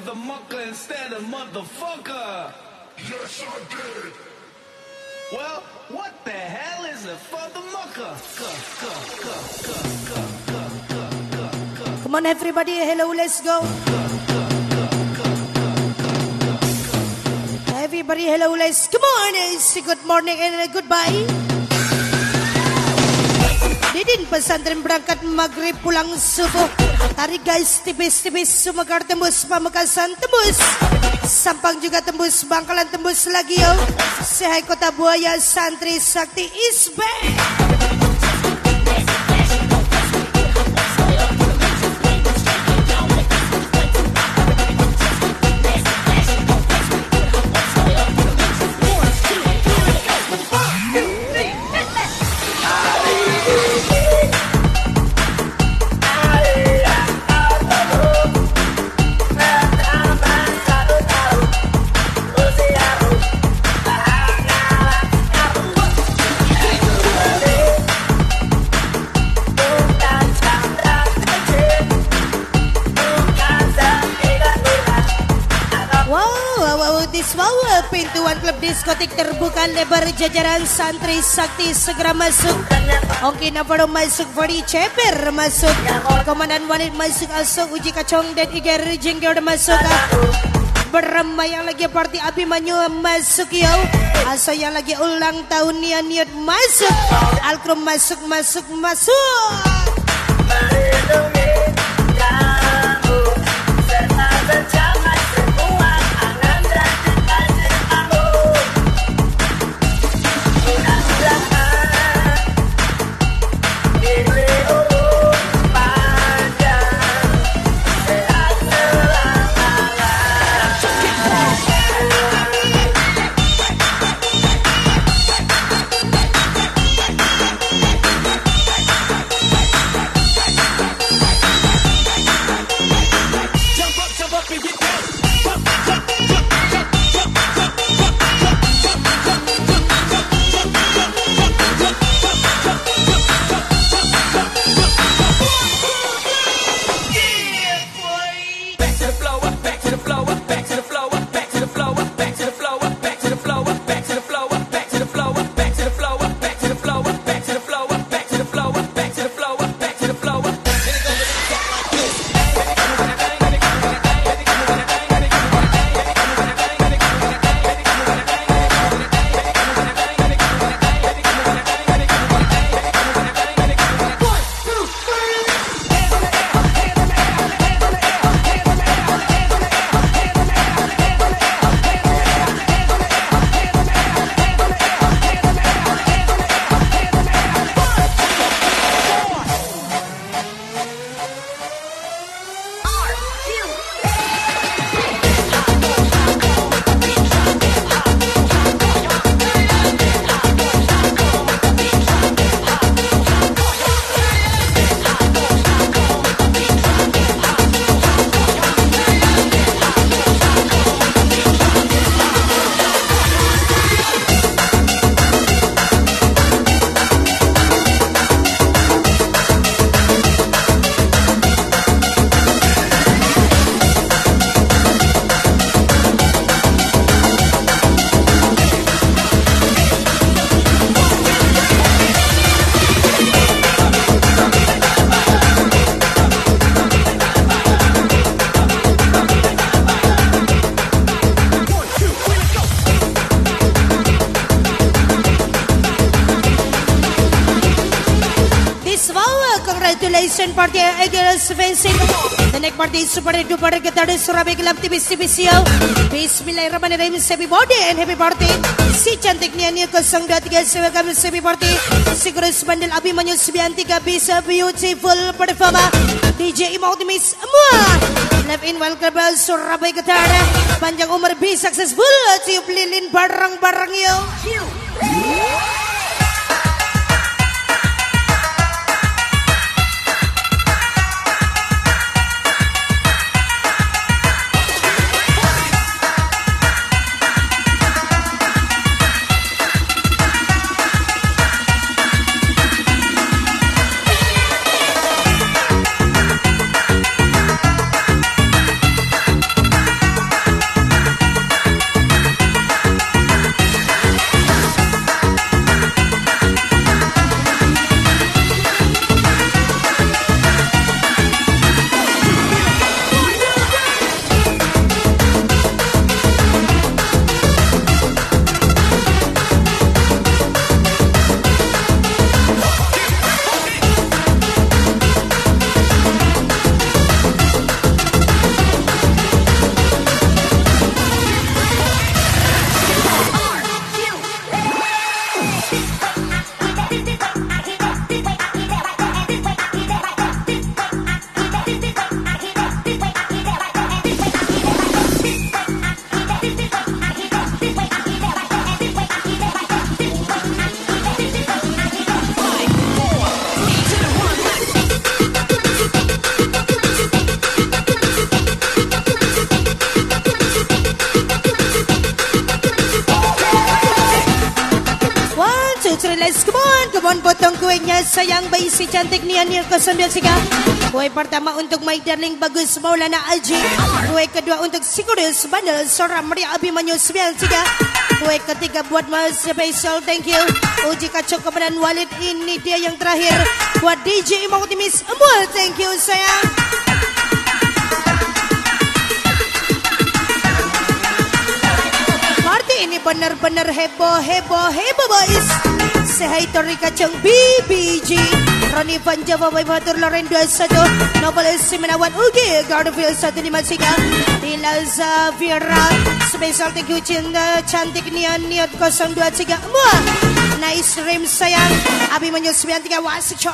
the mucker instead of motherfucker. Yes, I did. Well, what the hell is a father mucker? Come on, everybody. Hello, let's go. Everybody, hello, let's come on. Say good morning and goodbye. Didin pesantren berangkat maghrib pulang subuh. Tarik guys tipis-tipis Sumekar tembus Pamekasan tembus Sampang juga tembus Bangkalan tembus lagi yo. Sehai Kota Buaya Santri Sakti is back. Pintuan klub diskotik terbuka lebar jajaran santri sakti segera masuk. Ongki Navarro masuk, Fadi Ceper masuk, Komandan Wanit masuk, Asok Uji Kacong dan Iger Jengger masuk. Beramai yang lagi party Abimanyu masuk yo. Aso yang lagi ulang tahun niat masuk. Alkrum masuk. Congratulations party Eagles Fencing. The next party super duper kita ada Surabaya Gelap tipis-tipis yo. Bismillahirrahmanirrahim. Happy birthday and happy party. Si cantiknya ni 023 welcome happy party. Si Grace Bandel Abimanyu 93 bisa beautiful performa. DJ Imam Optimis semua. Live in welcome Surabaya Getara. Panjang umur be successful. Tiup lilin bareng-bareng yo. Let's come on potong kuenya sayang bayi si cantik Nia 093. Kue pertama untuk my darling bagus Maulana Aji. Kue kedua untuk si kudus bandel seorang Maria Abimanyu 93. Kue ketiga buat mas special thank you Uji Kacau kepada Walid. Ini dia yang terakhir buat DJ Imam Optimis Amul, thank you sayang. Ini benar-benar heboh boys. Say hi to Rika Chong BBG Ronnie Van Java Boy Batur Loren 21 Novelis Simenawan Ugi Garfield 153 Dila Zavira Special thank you Cinta Cantik Nian Niat 023 Muah Nice Rim sayang Abimanyu 93 Wasicok.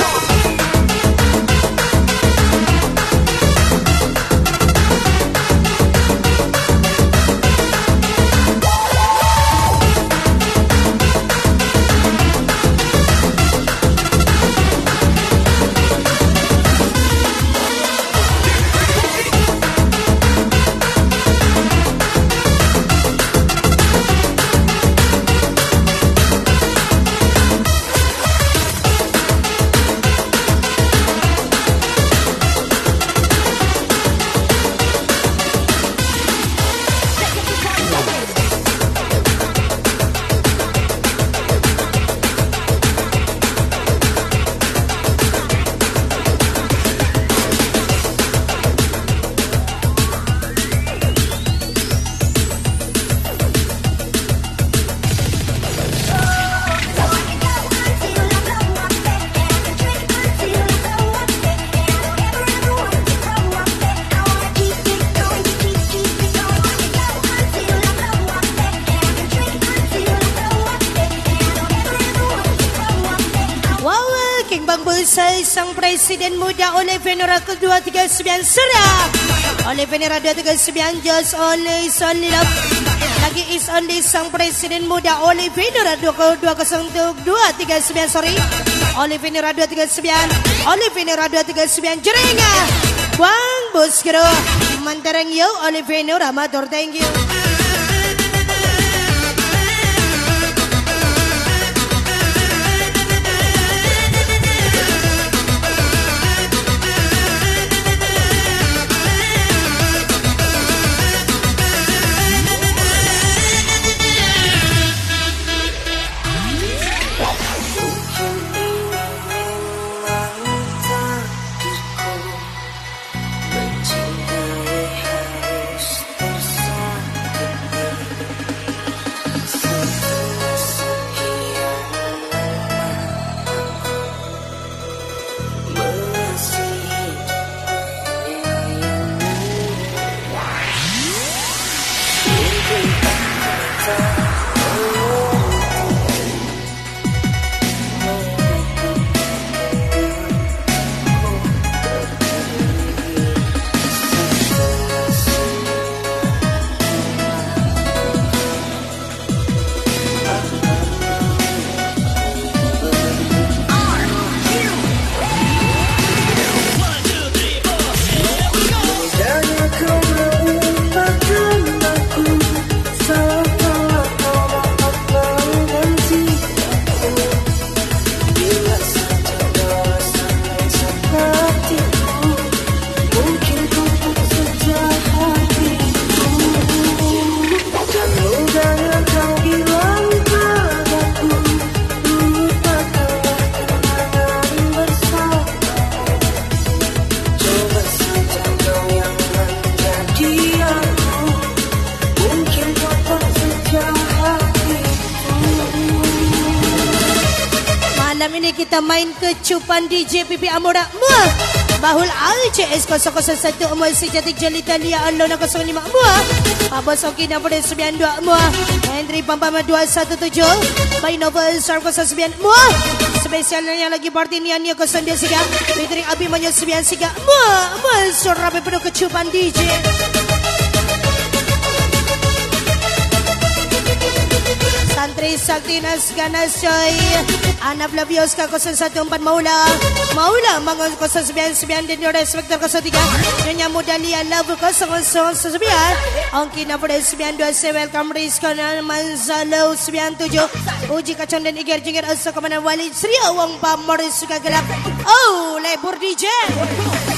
Sang Presiden Muda oleh Venera ke-239 Serap oleh Venera 239 Just Only Only Love. Lagi is only Sang Presiden Muda oleh Venera 20239 sorry oleh Venera 239 oleh Venera 239 Jerenga Wang Buskero Mantarang yo oleh Venera Matur thank you. Kita main kecupan DJ Pipi Amora Muah Bahul ACS 001 Muah Si Cantik Jelita Lia Alona 05 Muah Abos Okina Pada 92 Muah Henry Pampama 217 By Novel Star 09 Muah Spesialnya lagi party Niania 023 Fitri Abimanyu 93 Muah Muah Surabi penuh kecupan DJ Santri Sakti Nas Ganas Coy Ana Flavius ka 014 Maula Mangon 099 dan Yore Spektor 03 Nyonya Mudalia Love 009 Ongki Nafres 927 Welcome Rizko Manzalo 97 Uji Kacang dan Iger Jengir Asa Komandan Walid Sri Wong Pamor suka gelap. Oh, lebur DJ.